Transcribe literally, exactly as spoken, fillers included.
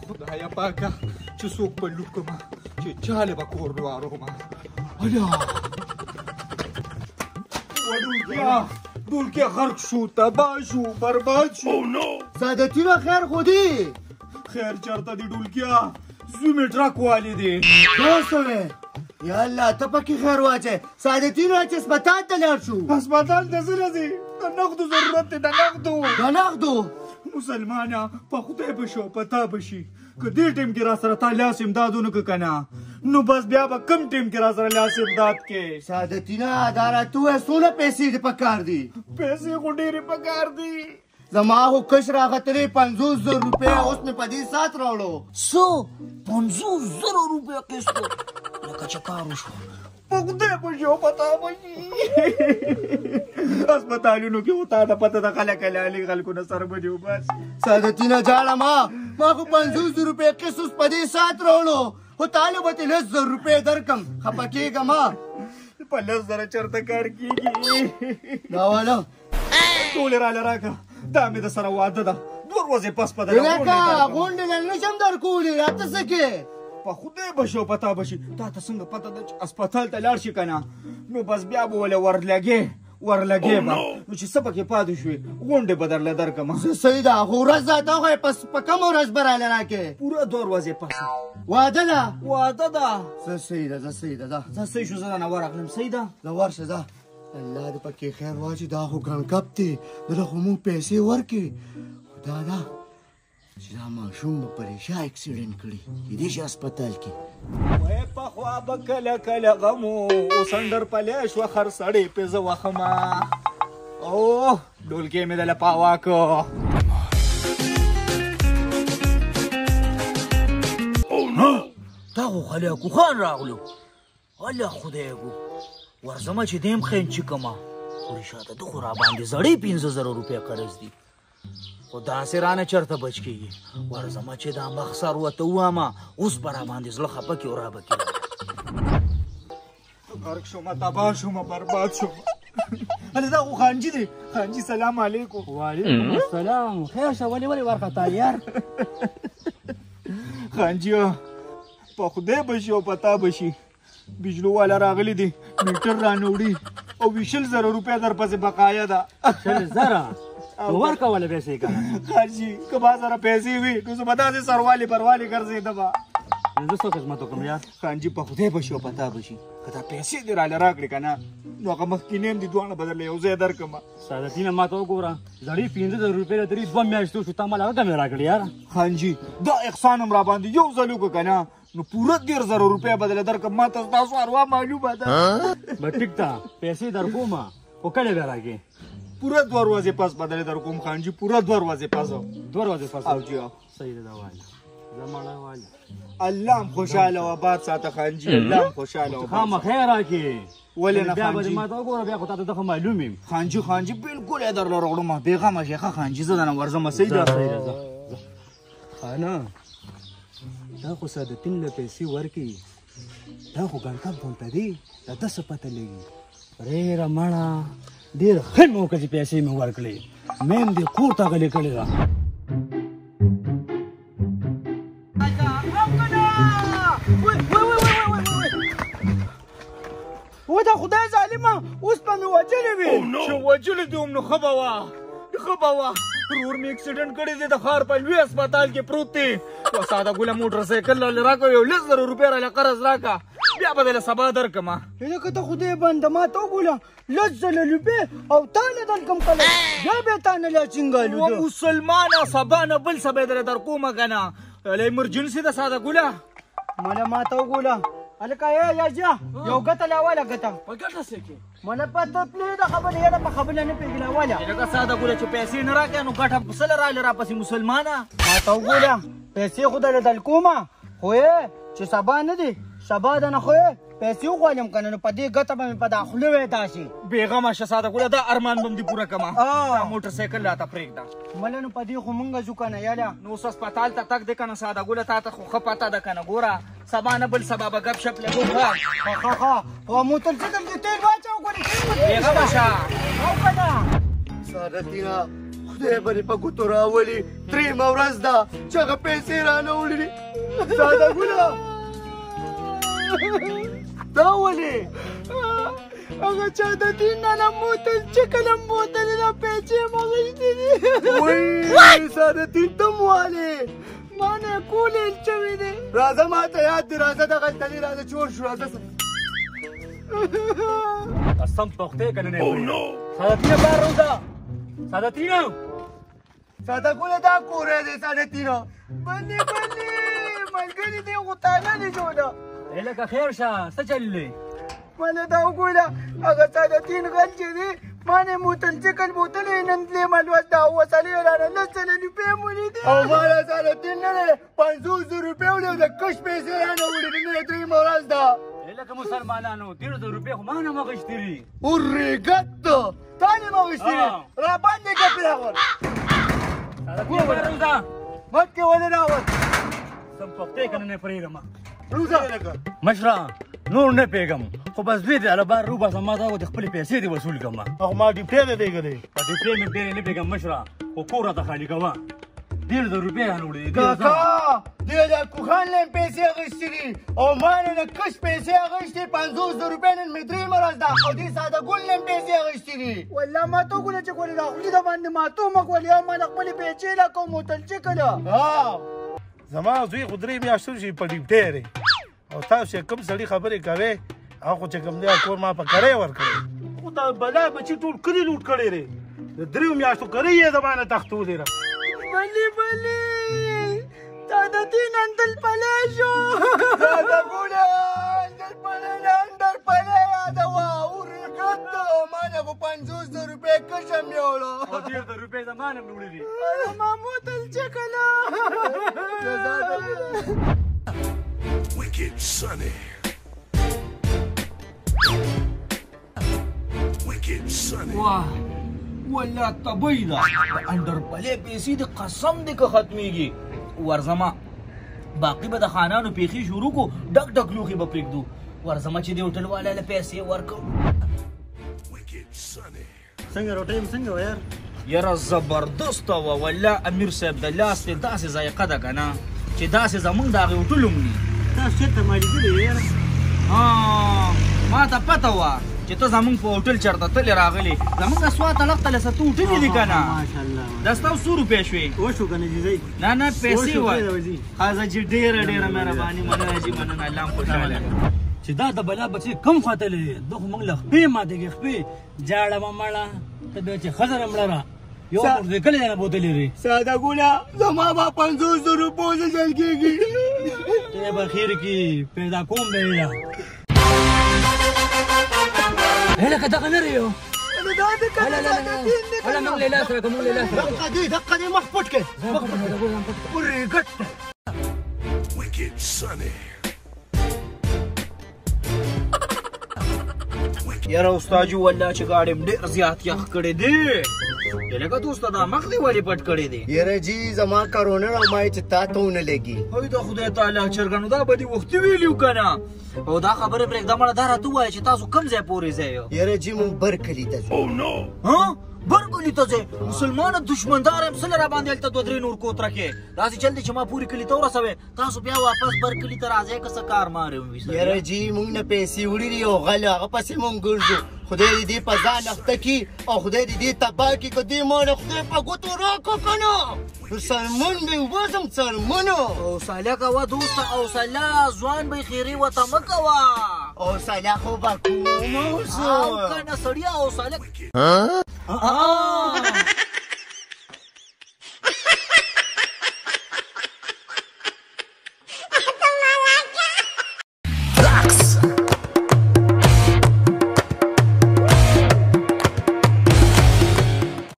خدایا پاکه چې څوک په لوټ کړم چې چاله به کور واروم. الا ودولکیا دولکیا غرق شو، تباه شو، برباد شو. سعادتینا خیر خودی خیر چرته دی ډولکیا؟ زوی مې ټرک والی دی. دا سوی یا الله ته پکې خیر واچې. سعادتینا چې اسپتال ته لاړ شو. اسپتال ته څه راځي؟ د نغدو ضرورت دی، د نغدو. د نغدو مسلمانه په خدای به شو په تا به شي. که دې ټیم کې را سره تا لاس امداد ونه که که نه نو بس بیا به کم ټیم کې را سره لاس امداد کې. سعادتینا دا راته ووایه څونه پیسې دې په کار دي؟ پیسې خو ډېرې په کار دي. زما خو کش راغتلی پنځوس زره روپۍ اوس مې په دې ساعت راوړو. څه پنځوس زره روپۍ اخیستو لکه چې کار وشو. په خدای به شو په تا به شي. اسپتالونو کې و تا ته پته ده خلک حلالي خلکو نه سر به دي وبس. سعادتینا جاړه ما ما خو پنځوس زره روپۍ اخیست اوس په دې ساعت راوړو خو تاله به ترې لس زره روپۍ درکړم. خفه کېږه ما په لس زره چېرته کار کېږي. دا واله ټولې راله راکړه. دا مې د سره واده ده دوه ورځې پس په لکه غونډې نه نشم درکولی راته څه کې؟ په خدای به شي او په تا به شي. تا ته څنګه پته ده چې اسپتال ته لاړ شي که نه نو بس بیا به ولې ورلګې ورلګې به نو چې څه پکې پاتې شوې غونډې به درله درکړم. صحیح ده خو ورځ راته وښیه په کومه ورځ به راله راکې؟ پوره دوه ورځې پس. واده ده؟ واده ده. زه صحیح ده زه صحیح ده ځه زه صحیح شو زه درنه ورغلم. صحیح ده ځه ورشه ځه. الله دې پکې خیر واچي. دا خو ګران کپ دی دله خو مونږ پیسې ورکړي خو دا ده چې دا ماشوم به پریشا اکسیډنټ کړي کیدای شي اسپتال کې. وای پخوا به کله کله غم و اوس انډر پلی شوه خر سړی پې زه وخمه. اوه ډولکې مې دله پاوا که. دا خو خلیاکو خان راغلو. الله خدای ګو ورځمه چې دیم خینچي کما خو رشاته ده خو راباندې زړې پنځه زره روپۍ قرض دي خو داسې رانه چېرته بچ کېږي. ورځمه چې دا مخسر ورته ووامه اوس به راباندې زړه خفه کړي او رابه کړي. غرق شومه تباه شومه برباد شومه. هله دا خو خانجي دی. خانجي سلام علیکم. وعلیکم السلام. خیر شه ولې ولې وارخطا یار؟ خانجیو په خدای به شي او په تا به شي. بجلو والا راغلی دی میټر رانه وړي او ویشل زره روپۍ در پسې بقایا ده. شل زره نو ورکوله پیسې که نه؟ خانجي که ما سره پیسې وي نو زه به داسې سروالې پروالې ګرځېدمه. زه څه خدمت وکړم یار؟ خانجي په خدای به شي او په تا به شي. که دا پیسې دې راله راکړې که نه نو هغه مخکینې هم دي دواړه به درله یو ځای درکړمه. سعادتینا ما ته وګوره زړې پنځه زره روپۍ درې دوه میاشتې وشو تا مال هغه کمې راکړې یار. خانجي دا احسان هم راباندې یو ځل وکړه که نه نو پوره ډېر زره روپۍ به درله درکړم. ما ته ستاسو اروا معلومه ده. به ټیک ده پیسې در کومه خو کله بیا راکړې؟ پوره دوه ورځې پس به درله در کوم خانجي. پوره دوه ورځې پس. دوه ورځې پس؟ او جی صحیح ده دا واله زه مړه واله. الله هم خوشحاله و آباد ساته خانجي. الله هم خوشحاله و خامخا راکړې. ولې نه بیا به خانجي؟ ما ته وګوره بیا خو تا ته دغه معلوم یم. خانجي خانجي بلکل یې درله راوړم. بېغمه شې ښه خانجي زه درنه ورځمه. صحیح ده خانه دا خو سعادتین له پیسې ورکړي دا خو ګنکپ غونته دی دا ده څه پته لګي. ډېره مړه ډېر ښه مې وکړه چې پیسې مې ورکړې. میم دې کور ته غلې کړې ده. و دا خدای ظالمه اوس به مې وجلې وي. چې وجلې دې هم نو ښه به وه ښه به وه. ورور مې اکسیډنټ کړی دی د ښار په لوی اسپتال کې پروت دی. و ساده ګله موټر سایکل راله راکړه یو لس زره روپۍ راله قرض راکړه بیا به درله سبا درکړمه. لکه ته خدای بنده ما ته وګوره لس زره روپۍ او تا نه درکړم کله بیا بیا تا نه لا چینګالو و مسلمانه سبا نه بل سبا یې درله درکومه که نه. ایمرجنسي ده ساده ګله. مله ما ته وګوره هلکه یا یاجیا یو ګټه لاواله ګټه په ګټه څه کې مله پته پلې ده خبرې یاره په خبره نه پوهېږي لاواله. لکه ساده ګله چې پیسې نه راکړې نو ګټه څه له راله راپسې مسلمانه. ما ته وګوره پیسې خو درله درکومه خو یې چې سبا نه دي سبا ده نه خو یې پیسې وغواړم که نه نو په دې ګټه به مې په دا خوله وی داسې. بېغمه شه ساده ګله دا ارمان به م دې پوره کړمه. دا موټر سایکل راته پرېږده. مله نو په دې خو مونږ ځو که نه یاره نو اوس اسپتال ته تګ دی که نه ساده ګله تا ته خو ښه پته ده که نه. ګوره سبا نه بل سبا به ګپ شپ لګو. ښه ښه ښه او موټر سایکل کې تېل واچوه ګورې بېغمه شه او که نه. سعادتینا خدای به دې په ګوتو راولي درېیمه ورځ ده چې هغه پیسې رانه وړي ساده ګله دا ولې هغه چا د دین نه موتل چې کله موتل دا پیسې مغشتې دي وای ساده دین ته مو والې ما نه کولې چوي دي راځه ما ته یاد دي راځه دغه تلې راځه چور شو راځه قسم پختې کنه نه ساده تینه بار روزه ساده تینه ساده ګله دا کورې دی ساده تینه بندې بندې ملګري دې غوتانه نه جوړه لکه خیر شه څه چللی ماله دا وګوره هغه ساده تین غل چې دی ما نه موتل چکل بوتل نن تلې مالوس دا وسلې رانه لس سلې روپۍ مو لیدې او ما له ساده تین نه دی پنځوس زره روپۍ وړي او د کش پیسې رانه وړي نن درېیمه ورځ ده لکه مسلمانانو ډېر زره روپۍ خو ما نه مغشتې دي ورېګت تا نه مې ویستې را باندې ګپې راغور ساده تینه بار روزه مټ کې ولې راوت سم پختې کنه نه پرېږدم روزه مشره نور نه پیګم خو بس دوی دې بار روبه زما دا د خپلې پیسې دې وصول کړم هغه ما ډیپټې دی دیګلې په ډیپټې مې ډېرې نه پیګم مشره خو کور راته خالي کوه ډېر زره روپۍ رانه وړي کاکا دې د کوخان له پیسې اخیستې دي او ما نه د کش پیسې اخیستې پنځوس زره روپۍ نن مې درېیمه ورځ ده او دې ساده ګل نه پیسې اخیستې دي والله ما ته وګوره چې ګولې راخلي د باندې ما ته مکولې او ما د خپلې پیسې لا کوم موتل چکله ها زما زوی خو درې میاشتو شي په ډیپټې دی او تاسو چې کوم سړي خبرې کوئ هغه خو چې کوم دی کور ما په کرۍ ورکړی خو دا بلا بچي ټول کلي لوټ کړی دی د دریو میاشتو کرۍ یې زمانه تختولې ده بلې بلې تا د دین اندل پلی شو ساده ګوله اندل پلی نه اندل پلی یاده وه ورېګت ما نه خو پنځوس زره روپۍ کشه مې وړه او ډېر زره روپۍ زما نه مې وړي دي ما موتل چکله Wicked Sonny. Wicked Sonny. واه ولا طبی ده د انډر پلې پیسې د قسم دې که ختمېږي ورځمه باقي به د خانانو پیښې شروع کو ډک ډک لوښي به پرېږدو ورځمه چې د هوټل والا له پیسې ورکړو Wicked Sonny. څنګه روټۍ م څنګه وه یار یاره زبردسته وه والله امیر صاحب د لاس پې داسې ذایقه ده که نه چې داسې زمونږ د هغې هوټل ومني تاسو چېرته ما لیدلې یاره ما ته پته وه چې ته زمونږ په هوټل چېرته تلې راغلې زمونږ سوات الغ ته لسه ته هوټلې دي که نه ماشاءالله دا ستا څو روپۍ شوې وشو که نه جیزی نه نه پیسې وه وځي ښځه چې ډېره ډېره مهرباني مننه جي مننه الله هم خوشحاله چې دا د بلا بچې کم ختلې دي ده خو موږ له خپې ماتېږي خپې جاړه مه مړه ته بیا چې ښځه نه مړه یو موږ کله نه بوتلې دي ساده ګوله زما به پنځوس زره روپۍ وځل کېږي ته به خیر کې پیدا کوم دی یا هلکه دغه لرې یو دا د هله هله هله موږ لیلا سره که موږ لیلا سره دقه دې دقه دې مخ پټ کړې ورېګت Wicked Sonny. یاره استاجو والله چې ګاډی م ډېر زیات یخ کړی دی لکه دوسته دا مخ دې ولې پټ کړی دی یاره جي زما کرونا او ما چې تا ته ونه لګي هی د خدای تعالی چرګانو دا به دې وختي ویلي و که نه او دا خبرې پرېږده مړه دا راته ووایه چې تاسو کوم ځای پورې ځئ یاره جي مونږ بر کلي ته ځو Oh no. ها برګلي ته ځې مسلمانه دشمندار یم څه له راباندې هلته دوه درې نور کوتره کې داسې چل دی چې ما پورې کلي ته ورسوې تاسو بیا واپس بر کلي ته راځئ که څه کار مارې وي یاره جي مونږ نه پیسې وړي دي او غل هغه پسې مونږ ګرځو خدای دې دې په ځان اخته کړي او خدای دې دې تباه کړي که دې ما نه خدای په ګوتو راکړه که نه نو سلمون به وباسم سلمونو حوصله کوه دوسته حوصله ځوان به خیرې ورته مه کوه حوصله خو به کوم اوس او که نه سړیه حوصله